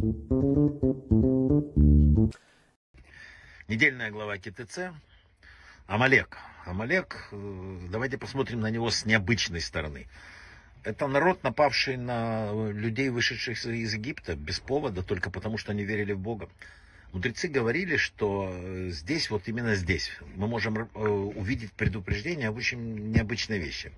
Недельная глава КТЦ. Амалек. Амалек, давайте посмотрим на него с необычной стороны. Это народ, напавший на людей, вышедших из Египта, без повода, только потому, что они верили в Бога. Мудрецы говорили, что здесь, вот именно здесь, мы можем увидеть предупреждение об очень необычной вещи.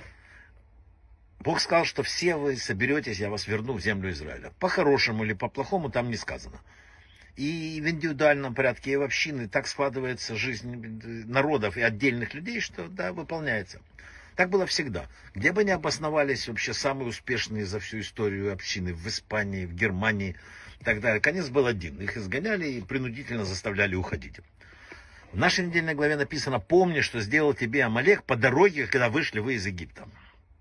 Бог сказал, что все вы соберетесь, я вас верну в землю Израиля. По-хорошему или по-плохому там не сказано. И в индивидуальном порядке, и в общины так складывается жизнь народов и отдельных людей, что да, выполняется. Так было всегда. Где бы ни обосновались вообще самые успешные за всю историю общины, в Испании, в Германии и так далее, конец был один. Их изгоняли и принудительно заставляли уходить. В нашей недельной главе написано: «Помни, что сделал тебе Амалек по дороге, когда вышли вы из Египта».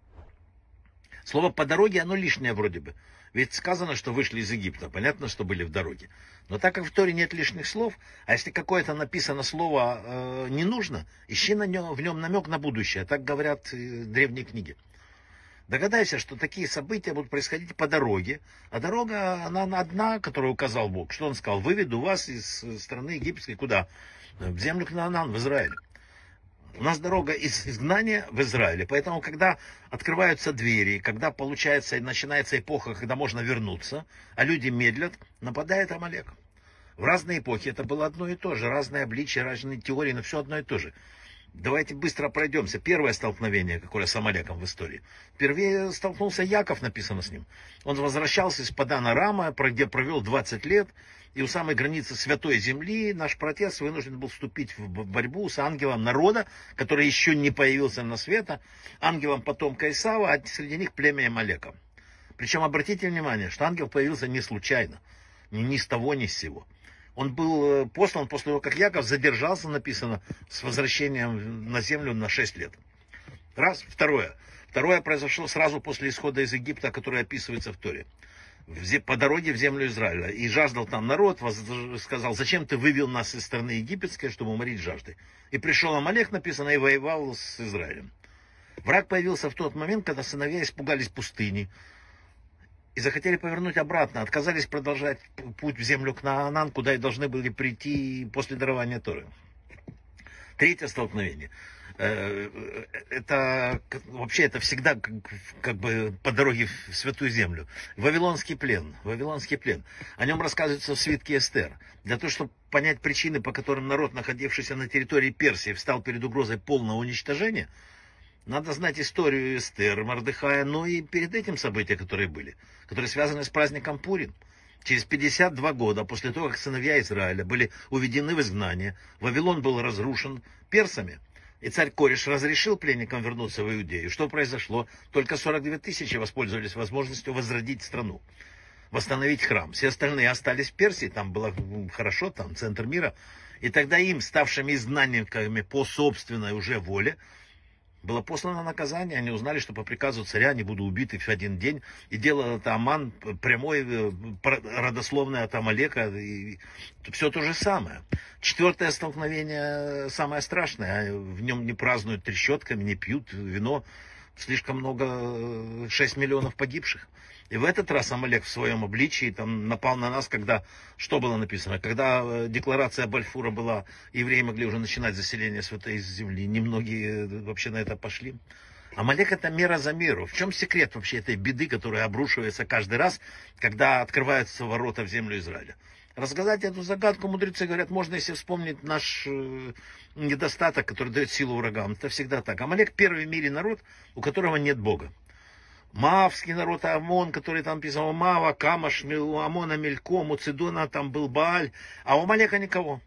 Слово «по дороге» оно лишнее вроде бы. Ведь сказано, что вышли из Египта. Понятно, что были в дороге. Но так как в Торе нет лишних слов, а если какое-то написано слово не нужно, ищи в нем намек на будущее. Так говорят древние книги. Догадайся, что такие события будут происходить по дороге. А дорога, она одна, которую указал Бог. Что он сказал? Выведу вас из страны египетской куда? В землю Кнаанан, в Израиль. У нас дорога из изгнания в Израиле. Поэтому, когда открываются двери, когда получается, начинается эпоха, когда можно вернуться, а люди медлят, нападает Амалек. В разные эпохи это было одно и то же. Разные обличия, разные теории, но все одно и то же. Давайте быстро пройдемся. Первое столкновение, какое с Амалеком в истории. Впервые столкнулся Яков, написано с ним. Он возвращался из Падана Рама, где провел 20 лет. И у самой границы Святой Земли наш протец вынужден был вступить в борьбу с ангелом народа, который еще не появился на свет, ангелом потомка Исава, а среди них племя Амалека. Причем обратите внимание, что ангел появился не случайно, ни с того, ни с сего. Он был послан после того, как Яков задержался, написано, с возвращением на землю на 6 лет. Раз. Второе. Второе произошло сразу после исхода из Египта, который описывается в Торе. По дороге в землю Израиля. И жаждал там народ, сказал: зачем ты вывел нас из страны египетской, чтобы уморить жаждой? И пришел Амалек, написано, и воевал с Израилем. Враг появился в тот момент, когда сыновья испугались пустыни и захотели повернуть обратно, отказались продолжать путь в землю Кнаанан, куда и должны были прийти после дарования Торы. Третье столкновение. Это всегда как бы по дороге в Святую Землю. Вавилонский плен. Вавилонский плен. О нем рассказывается в свитке Эстер. Для того, чтобы понять причины, по которым народ, находившийся на территории Персии, встал перед угрозой полного уничтожения, надо знать историю Эстер, Мордехая, но и перед этим события, которые были, которые связаны с праздником Пурим. Через 52 года после того, как сыновья Израиля были уведены в изгнание, Вавилон был разрушен персами, и царь Кореш разрешил пленникам вернуться в Иудею. Что произошло? Только 42 тысячи воспользовались возможностью возродить страну, восстановить храм. Все остальные остались в Персии, там было хорошо, там центр мира. И тогда им, ставшими изгнанниками по собственной уже воле, было послано наказание. Они узнали, что по приказу царя они будут убиты в один день. И делал это Аман, прямой, родословный от Амалека. И все то же самое. Четвертое столкновение самое страшное. В нем не празднуют трещотками, не пьют вино. Слишком много, 6 миллионов погибших. И в этот раз Амалек в своем обличии там напал на нас, когда, что было написано, когда декларация Бальфура была, евреи могли уже начинать заселение Святой Земли, немногие вообще на это пошли. Амалек — это мера за меру. В чем секрет вообще этой беды, которая обрушивается каждый раз, когда открываются ворота в землю Израиля? Разгадать эту загадку мудрецы говорят, можно, если вспомнить наш недостаток, который дает силу врагам. Это всегда так. Амалек — первый в мире народ, у которого нет Бога. Маавский народ, Амон, который там писал, Мава, Камаш, у Амона Мельком, у Цидона там был Бааль, а у Амалека никого.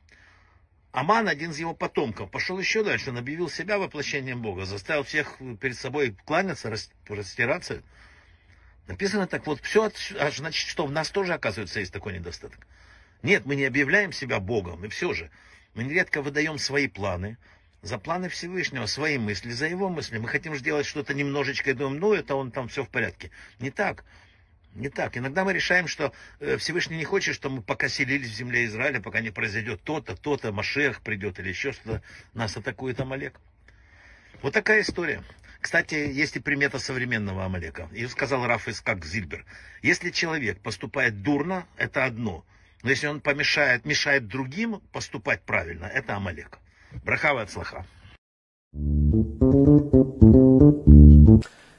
Аман, один из его потомков, пошел еще дальше, он объявил себя воплощением Бога, заставил всех перед собой кланяться, растираться. Написано так, вот все, значит, что в нас тоже, оказывается, есть такой недостаток. Нет, мы не объявляем себя Богом, и все же. Мы нередко выдаем свои планы, за планы Всевышнего, свои мысли, за его мысли. Мы хотим сделать что-то немножечко и думаем, ну, это он там все в порядке. Не так. Не так. Иногда мы решаем, что Всевышний не хочет, чтобы мы пока селились в земле Израиля, пока не произойдет то-то, то-то, Машех придет или еще что-то, нас атакует Амалек. Вот такая история. Кстати, есть и примета современного Амалека. Ее сказал Раф Ицхак Зильбер. Если человек поступает дурно, это одно. Но если он мешает другим поступать правильно, это Амалек. Браха ве ацлаха.